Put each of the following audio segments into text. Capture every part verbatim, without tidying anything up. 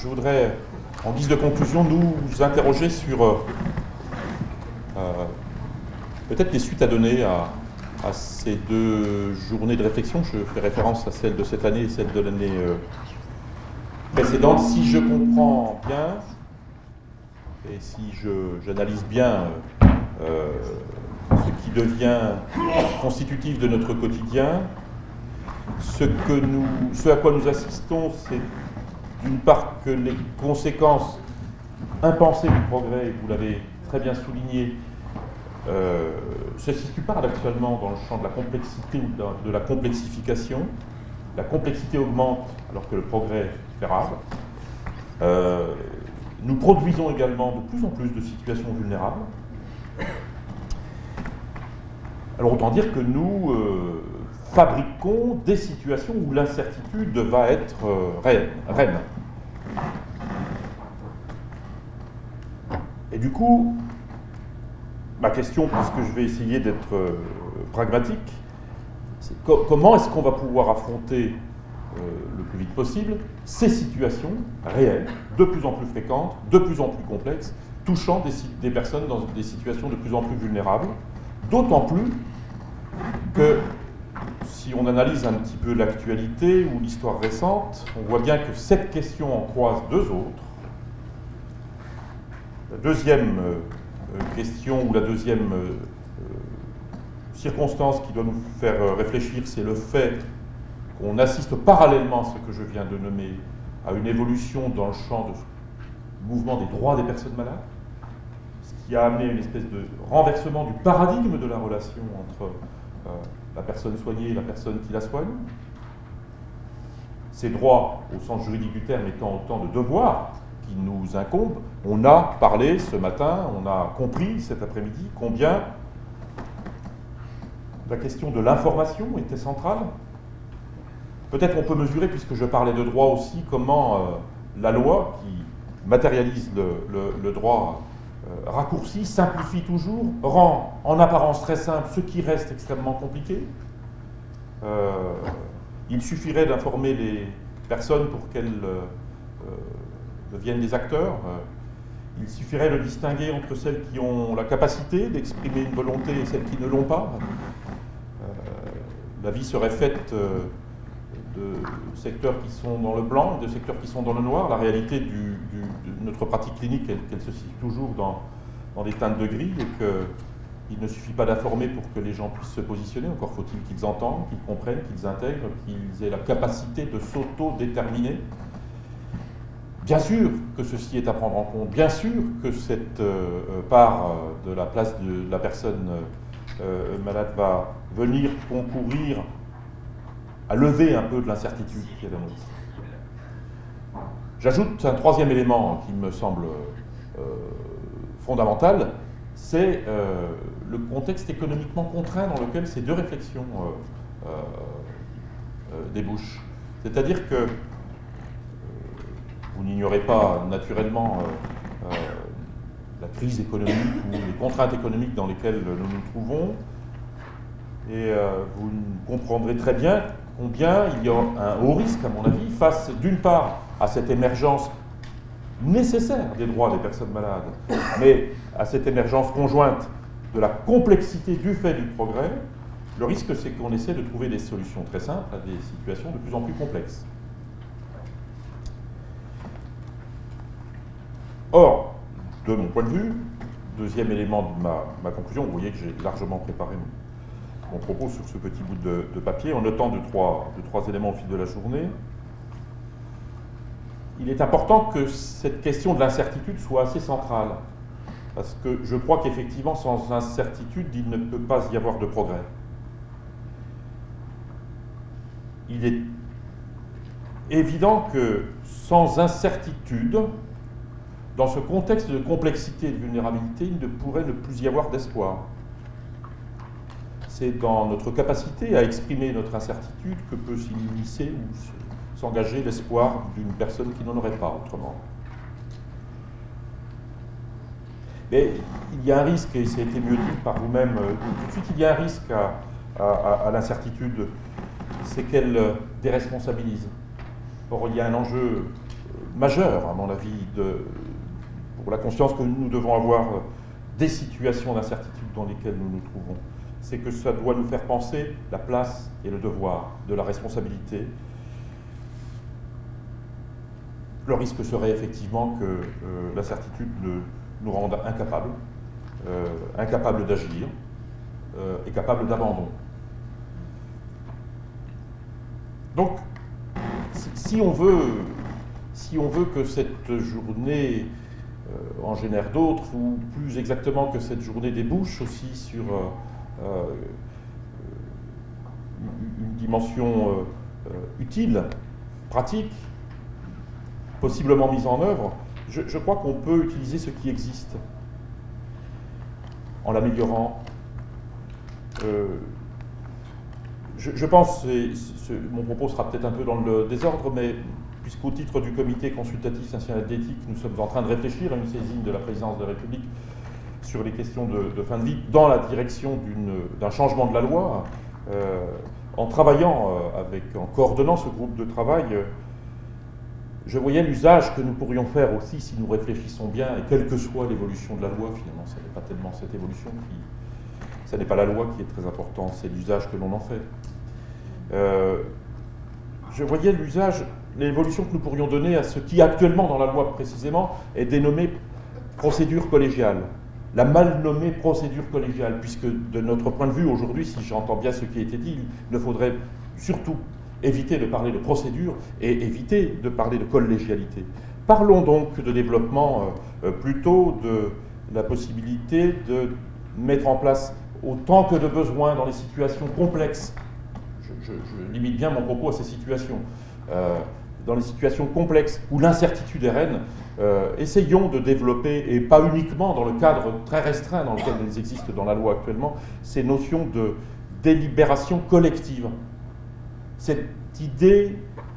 je voudrais, en guise de conclusion, nous interroger sur euh, euh, peut-être les suites à donner à, à ces deux journées de réflexion. Je fais référence à celle de cette année et celle de l'année euh, précédente. Si je comprends bien, et si j'analyse bien euh, ce qui devient constitutif de notre quotidien, ce, que nous, ce à quoi nous assistons, c'est d'une part que les conséquences impensées du progrès, vous l'avez très bien souligné, euh, se situent paradoxalement dans le champ de la complexité ou de la complexification. La complexité augmente alors que le progrès fait rare. Euh, nous produisons également de plus en plus de situations vulnérables. Alors autant dire que nous euh, fabriquons des situations où l'incertitude va être euh, reine, reine. Et du coup, ma question, puisque je vais essayer d'être euh, pragmatique, c'est co comment est-ce qu'on va pouvoir affronter euh, le plus vite possible ces situations réelles, de plus en plus fréquentes, de plus en plus complexes, touchant des, des personnes dans des situations de plus en plus vulnérables, d'autant plus que si on analyse un petit peu l'actualité ou l'histoire récente, on voit bien que cette question en croise deux autres. La deuxième euh, question ou la deuxième euh, circonstance qui doit nous faire euh, réfléchir, c'est le fait qu'on assiste parallèlement à ce que je viens de nommer à une évolution dans le champ du mouvement des droits des personnes malades, ce qui a amené une espèce de renversement du paradigme de la relation entre euh, la personne soignée et la personne qui la soigne. Ces droits, au sens juridique du terme, étant autant de devoirs qui nous incombent. On a parlé ce matin, on a compris cet après-midi combien la question de l'information était centrale. Peut-être on peut mesurer, puisque je parlais de droit aussi, comment euh, la loi, qui matérialise le, le, le droit, euh, raccourcit, simplifie toujours, rend en apparence très simple ce qui reste extrêmement compliqué. Euh, il suffirait d'informer les personnes pour qu'elles euh, deviennent des acteurs. Il suffirait de distinguer entre celles qui ont la capacité d'exprimer une volonté et celles qui ne l'ont pas. Euh, la vie serait faite euh, de secteurs qui sont dans le blanc, de secteurs qui sont dans le noir. La réalité du, du, de notre pratique clinique, elle, qu'elle se situe toujours dans, dans des teintes de gris et qu'il ne suffit pas d'informer pour que les gens puissent se positionner. Encore faut-il qu'ils entendent, qu'ils comprennent, qu'ils intègrent, qu'ils aient la capacité de s'auto-déterminer. Bien sûr que ceci est à prendre en compte, bien sûr que cette euh, part euh, de la place de, de la personne euh, malade va venir concourir à lever un peu de l'incertitude qui est la nôtre. J'ajoute un troisième élément qui me semble euh, fondamental, c'est euh, le contexte économiquement contraint dans lequel ces deux réflexions euh, euh, débouchent. C'est-à-dire que vous n'ignorez pas naturellement euh, euh, la crise économique ou les contraintes économiques dans lesquelles nous nous trouvons, et euh, vous comprendrez très bien combien il y a un haut risque, à mon avis, face d'une part à cette émergence nécessaire des droits des personnes malades, mais à cette émergence conjointe de la complexité du fait du progrès. Le risque, c'est qu'on essaie de trouver des solutions très simples à des situations de plus en plus complexes. Or, de mon point de vue, deuxième élément de ma, ma conclusion, vous voyez que j'ai largement préparé mon, mon propos sur ce petit bout de, de papier, en notant de trois, de trois éléments au fil de la journée. Il est important que cette question de l'incertitude soit assez centrale, parce que je crois qu'effectivement, sans incertitude, il ne peut pas y avoir de progrès. Il est évident que sans incertitude, dans ce contexte de complexité et de vulnérabilité, il ne pourrait ne plus y avoir d'espoir. C'est dans notre capacité à exprimer notre incertitude que peut s'immiscer ou s'engager l'espoir d'une personne qui n'en aurait pas autrement. Mais il y a un risque, et ça a été mieux dit par vous-même tout de suite, il y a un risque à, à, à l'incertitude, c'est qu'elle déresponsabilise. Or, il y a un enjeu majeur, à mon avis, de, pour la conscience que nous devons avoir des situations d'incertitude dans lesquelles nous nous trouvons. C'est que ça doit nous faire penser la place et le devoir de la responsabilité. Le risque serait effectivement que euh, la certitude le, nous rende incapables, euh, incapables d'agir euh, et capables d'abandon. Donc, si, si, on veut, si on veut que cette journée euh, en génère d'autres, ou plus exactement que cette journée débouche aussi sur euh, euh, une dimension euh, euh, utile, pratique, possiblement mise en œuvre, je, je crois qu'on peut utiliser ce qui existe en l'améliorant. Euh, je, je pense, et ce, mon propos sera peut-être un peu dans le désordre, mais puisqu'au titre du Comité consultatif national d'éthique, nous sommes en train de réfléchir à une saisine de la présidence de la République sur les questions de, de fin de vie dans la direction d'un changement de la loi, euh, en travaillant euh, avec, en coordonnant ce groupe de travail, euh, je voyais l'usage que nous pourrions faire aussi si nous réfléchissons bien, et quelle que soit l'évolution de la loi, finalement, ce n'est pas tellement cette évolution qui... Ce n'est pas la loi qui est très importante, c'est l'usage que l'on en fait. Euh, je voyais l'usage, l'évolution que nous pourrions donner à ce qui, actuellement dans la loi précisément, est dénommé procédure collégiale. La mal nommée procédure collégiale, puisque de notre point de vue aujourd'hui, si j'entends bien ce qui a été dit, il ne faudrait surtout éviter de parler de procédure et éviter de parler de collégialité. Parlons donc de développement, euh, plutôt de la possibilité de mettre en place autant que de besoin dans les situations complexes. Je, je, je limite bien mon propos à ces situations. Euh, dans les situations complexes où l'incertitude est reine, euh, essayons de développer, et pas uniquement dans le cadre très restreint dans lequel elles existent dans la loi actuellement, ces notions de délibération collective. Cette idée,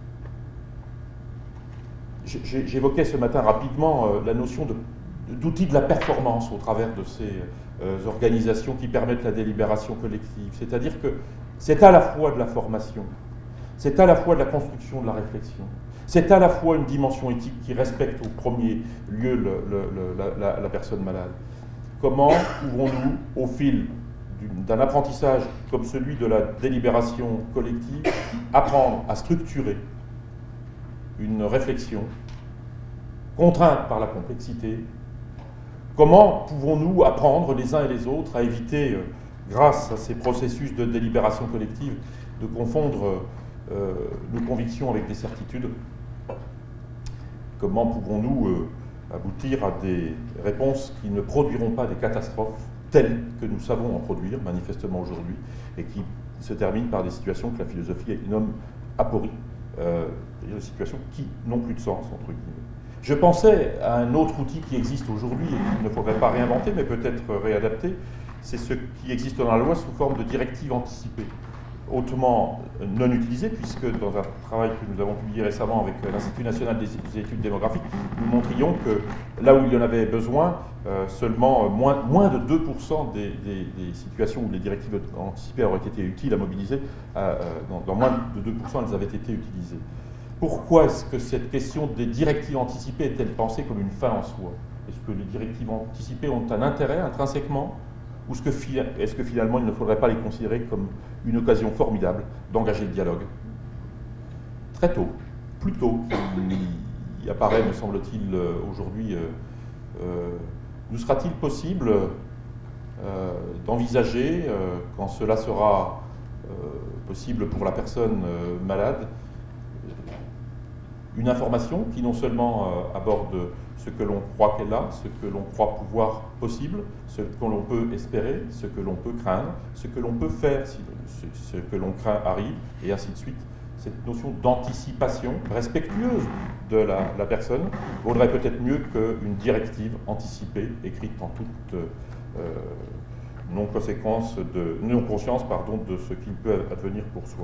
j'évoquais ce matin rapidement euh, la notion d'outil de, de la performance au travers de ces euh, organisations qui permettent la délibération collective. C'est-à-dire que c'est à la fois de la formation, c'est à la fois de la construction de la réflexion, c'est à la fois une dimension éthique qui respecte au premier lieu le, le, le, la, la, la personne malade. Comment pouvons-nous, au fil d'un apprentissage comme celui de la délibération collective, apprendre à structurer une réflexion contrainte par la complexité? Comment pouvons-nous apprendre les uns et les autres à éviter, euh, grâce à ces processus de délibération collective, de confondre euh, nos convictions avec des certitudes? Comment pouvons-nous euh, aboutir à des réponses qui ne produiront pas des catastrophes telles que nous savons en produire, manifestement aujourd'hui, et qui se terminent par des situations que la philosophie nomme apories, euh, des situations qui n'ont plus de sens, entre guillemets. Je pensais à un autre outil qui existe aujourd'hui et qu'il ne faudrait pas réinventer, mais peut-être réadapter, c'est ce qui existe dans la loi sous forme de directive anticipée, hautement non utilisée, puisque dans un travail que nous avons publié récemment avec l'Institut national des études démographiques, nous montrions que là où il y en avait besoin, euh, seulement moins, moins de deux pour cent des, des, des situations où les directives anticipées auraient été utiles à mobiliser, euh, dans, dans moins de deux pour cent elles avaient été utilisées. Pourquoi est-ce que cette question des directives anticipées est-elle pensée comme une fin en soi? Est-ce que les directives anticipées ont un intérêt intrinsèquement? Ou est-ce que, est-ce que finalement il ne faudrait pas les considérer comme une occasion formidable d'engager le dialogue? Très tôt, plus tôt qu'il apparaît, me semble-t-il, aujourd'hui, euh, euh, nous sera-t-il possible euh, d'envisager, euh, quand cela sera euh, possible pour la personne euh, malade, une information qui non seulement euh, aborde ce que l'on croit qu'elle a, ce que l'on croit pouvoir possible, ce que l'on peut espérer, ce que l'on peut craindre, ce que l'on peut faire si ce que l'on craint arrive, et ainsi de suite. Cette notion d'anticipation respectueuse de la, la personne vaudrait peut-être mieux qu'une directive anticipée, écrite en toute euh, non-conséquence, de non-conscience, pardon, de ce qu'il peut advenir pour soi.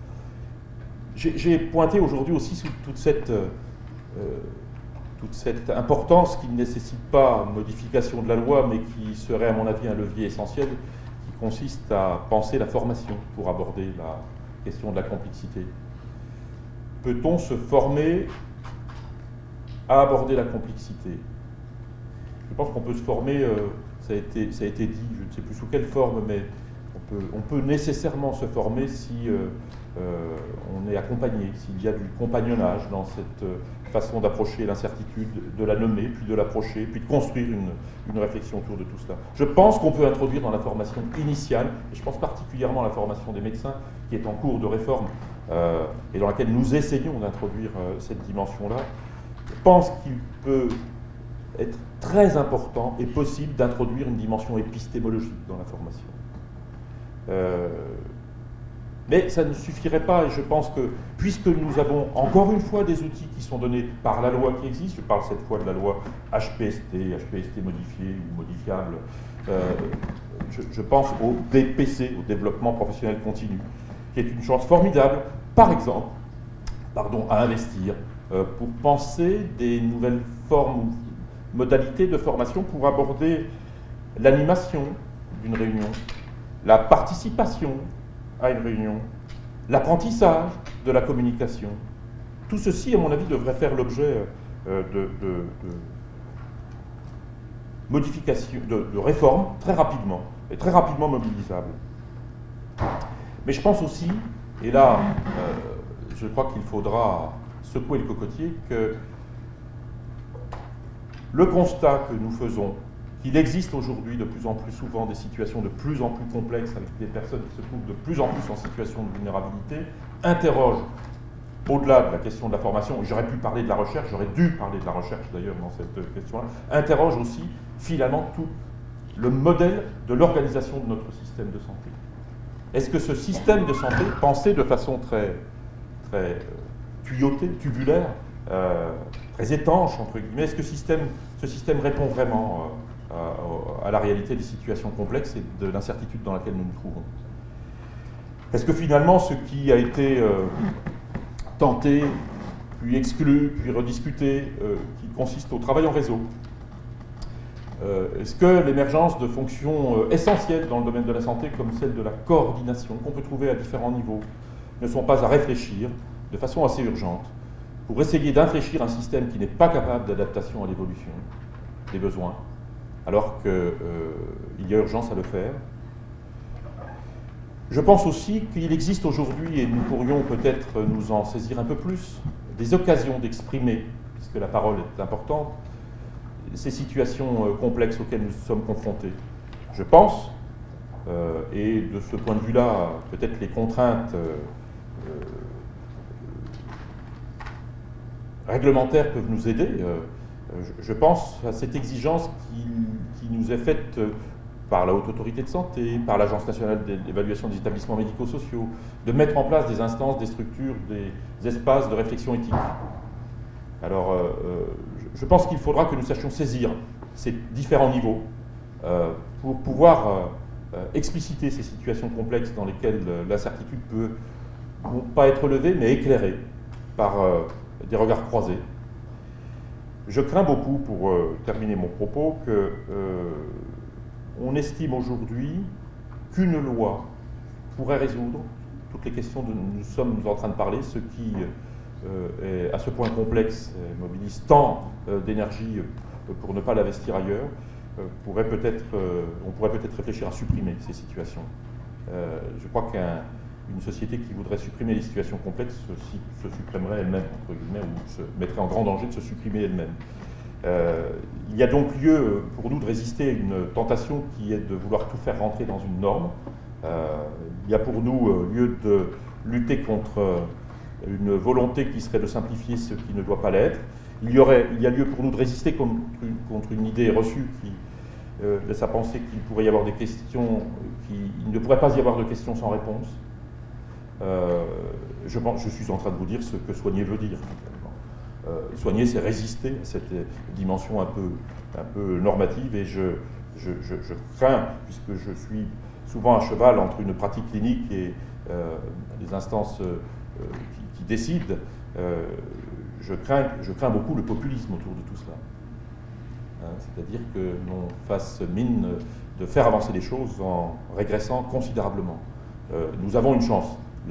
J'ai pointé aujourd'hui aussi sous toute cette, euh, toute cette importance qui ne nécessite pas modification de la loi, mais qui serait à mon avis un levier essentiel, qui consiste à penser la formation pour aborder la question de la complexité. Peut-on se former à aborder la complexité. Je pense qu'on peut se former, euh, ça, a été, ça a été dit, je ne sais plus sous quelle forme, mais on peut, on peut nécessairement se former si euh, euh, on est accompagné, s'il y a du compagnonnage dans cette euh, façon d'approcher l'incertitude, de la nommer, puis de l'approcher, puis de construire une, une réflexion autour de tout cela. Je pense qu'on peut introduire dans la formation initiale, et je pense particulièrement à la formation des médecins, qui est en cours de réforme, euh, et dans laquelle nous essayons d'introduire euh, cette dimension-là, je pense qu'il peut être très important et possible d'introduire une dimension épistémologique dans la formation. Euh, mais ça ne suffirait pas, et je pense que, puisque nous avons encore une fois des outils qui sont donnés par la loi qui existe, je parle cette fois de la loi H P S T, H P S T modifié ou modifiable, euh, je, je pense au D P C, au développement professionnel continu, qui est une chance formidable, par exemple, pardon, à investir euh, pour penser des nouvelles formes ou modalités de formation pour aborder l'animation d'une réunion, la participation à une réunion, l'apprentissage de la communication. Tout ceci, à mon avis, devrait faire l'objet euh, de, de, de modifications, de, de réformes très rapidement, et très rapidement mobilisables. Mais je pense aussi, et là, euh, je crois qu'il faudra secouer le cocotier, que le constat que nous faisons, qu'il existe aujourd'hui de plus en plus souvent des situations de plus en plus complexes avec des personnes qui se trouvent de plus en plus en situation de vulnérabilité, interroge, au-delà de la question de la formation, j'aurais pu parler de la recherche, j'aurais dû parler de la recherche d'ailleurs dans cette question-là, interroge aussi finalement tout le modèle de l'organisation de notre système de santé. Est-ce que ce système de santé, pensé de façon très, très euh, tuyautée, tubulaire, euh, très étanche, entre guillemets, est-ce que système, ce système répond vraiment euh, à, à la réalité des situations complexes et de l'incertitude dans laquelle nous nous trouvons? Est-ce que finalement, ce qui a été euh, tenté, puis exclu, puis rediscuté, euh, qui consiste au travail en réseau, euh, est-ce que l'émergence de fonctions euh, essentielles dans le domaine de la santé, comme celle de la coordination, qu'on peut trouver à différents niveaux, ne sont pas à réfléchir de façon assez urgente pour essayer d'infléchir un système qui n'est pas capable d'adaptation à l'évolution des besoins, alors qu'il euh, y a urgence à le faire? Je pense aussi qu'il existe aujourd'hui, et nous pourrions peut-être nous en saisir un peu plus, des occasions d'exprimer, puisque la parole est importante, ces situations euh, complexes auxquelles nous sommes confrontés. Je pense, euh, et de ce point de vue-là, peut-être les contraintes euh, euh, réglementaires peuvent nous aider. Euh, je, je pense à cette exigence qui, qui nous est faite euh, par la Haute Autorité de Santé, par l'Agence nationale d'évaluation des établissements médico-sociaux, de mettre en place des instances, des structures, des espaces de réflexion éthique. Alors, euh, je pense qu'il faudra que nous sachions saisir ces différents niveaux euh, pour pouvoir euh, expliciter ces situations complexes dans lesquelles euh, l'incertitude peut non pas être levée, mais éclairée par euh, des regards croisés. Je crains beaucoup, pour euh, terminer mon propos, que euh, on estime aujourd'hui qu'une loi pourrait résoudre toutes les questions dont nous sommes en train de parler, ce qui euh, est à ce point complexe, et mobilise tant euh, d'énergie euh, pour ne pas l'investir ailleurs, euh, pourrait peut-être, euh, on pourrait peut-être réfléchir à supprimer ces situations. Euh, je crois qu'une société qui voudrait supprimer les situations complexes se, se supprimerait elle-même, entre guillemets, ou se mettrait en grand danger de se supprimer elle-même. Euh, il y a donc lieu pour nous de résister à une tentation qui est de vouloir tout faire rentrer dans une norme. Euh, il y a pour nous euh, lieu de lutter contre euh, une volonté qui serait de simplifier ce qui ne doit pas l'être. Il y aurait, il y a lieu pour nous de résister contre une, contre une idée reçue qui euh, laisse à penser qu'il pourrait y avoir des questions, qu'il ne pourrait pas y avoir de questions sans réponse. Euh, je, pense, je suis en train de vous dire ce que soigner veut dire. Euh, soigner, c'est résister à cette dimension un peu, un peu normative, et je, je, je, je crains, puisque je suis souvent à cheval entre une pratique clinique et euh, les instances euh, qui, qui décident, euh, je, crains, je crains beaucoup le populisme autour de tout cela. Hein, c'est-à-dire que l'on fasse mine de faire avancer les choses en régressant considérablement. Euh, nous avons une chance, là,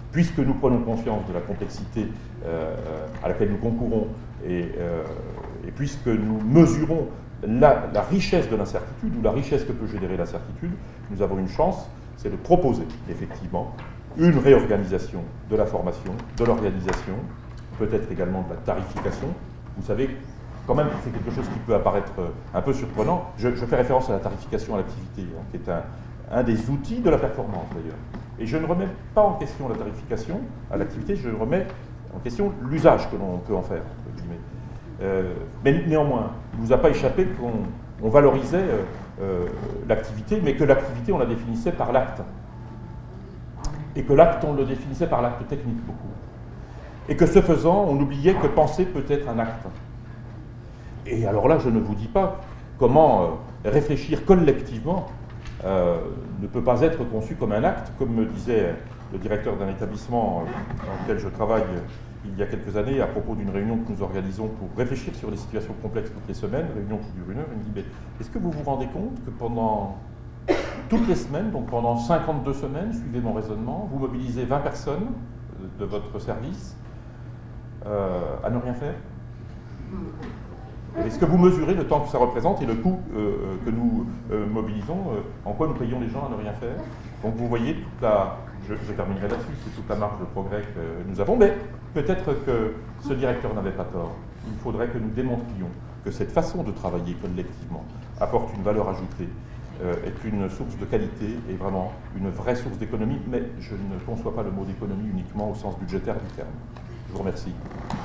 puisque nous prenons conscience de la complexité euh, à laquelle nous concourons et, euh, et puisque nous mesurons la, la richesse de l'incertitude ou la richesse que peut générer l'incertitude, nous avons une chance, c'est de proposer effectivement une réorganisation de la formation, de l'organisation, peut-être également de la tarification. Vous savez, quand même, c'est quelque chose qui peut apparaître un peu surprenant. Je, je fais référence à la tarification à l'activité, hein, qui est un, un des outils de la performance d'ailleurs. Et je ne remets pas en question la tarification à l'activité, je remets en question l'usage que l'on peut en faire, entre guillemets. Euh, mais néanmoins, il ne vous a pas échappé qu'on on valorisait euh, euh, l'activité, mais que l'activité, on la définissait par l'acte. Et que l'acte, on le définissait par l'acte technique beaucoup. Et que ce faisant, on oubliait que penser peut être un acte. Et alors là, je ne vous dis pas comment euh, réfléchir collectivement euh, ne peut pas être conçu comme un acte, comme me disait le directeur d'un établissement euh, dans lequel je travaille euh, il y a quelques années, à propos d'une réunion que nous organisons pour réfléchir sur des situations complexes toutes les semaines, réunion qui dure une heure. Il me dit, mais est-ce que vous vous rendez compte que pendant toutes les semaines, donc pendant cinquante-deux semaines, suivez mon raisonnement, vous mobilisez vingt personnes de votre service euh, à ne rien faire? Est-ce que vous mesurez le temps que ça représente et le coût euh, que nous euh, mobilisons, euh, en quoi nous payons les gens à ne rien faire? Donc vous voyez toute la, je, je terminerai là-dessus, c'est toute la marge de progrès que nous avons, mais peut-être que ce directeur n'avait pas tort. Il faudrait que nous démontrions que cette façon de travailler collectivement apporte une valeur ajoutée, euh, est une source de qualité et vraiment une vraie source d'économie, mais je ne conçois pas le mot d'économie uniquement au sens budgétaire du terme. Je vous remercie.